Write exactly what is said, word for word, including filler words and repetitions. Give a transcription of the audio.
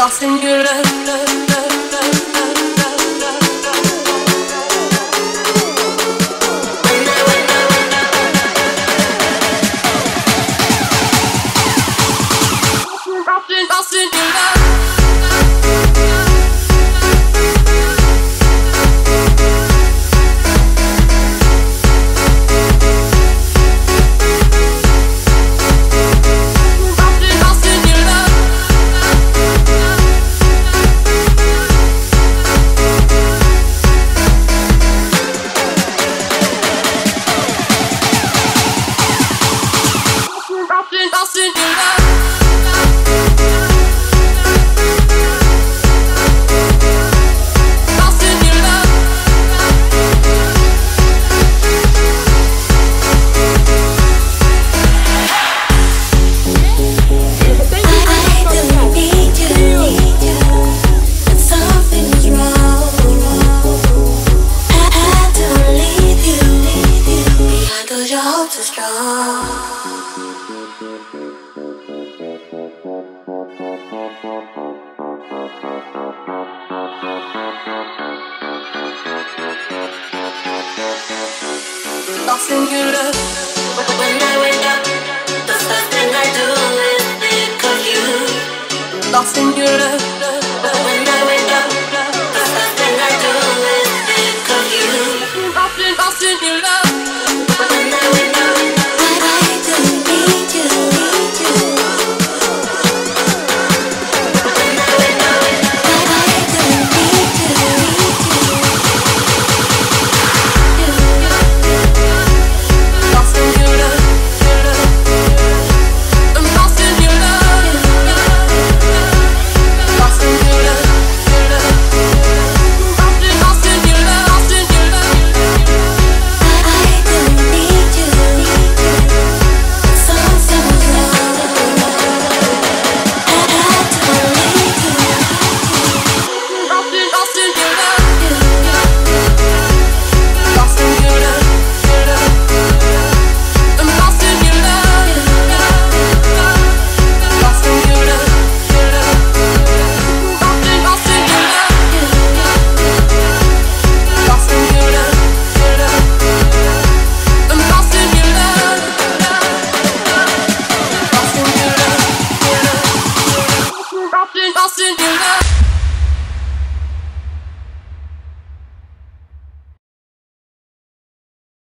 lost in your love, love, love, love, love, love, love, love. When I, when I, when I, lost in, lost in your love. Lost in your love. Lost in your love. I don't need you, need you, but something is wrong. I had to leave you, leave you, behind 'cause your hope too strong. Lost in your love. When I wake up, the first thing I do is think of you. Lost in your love.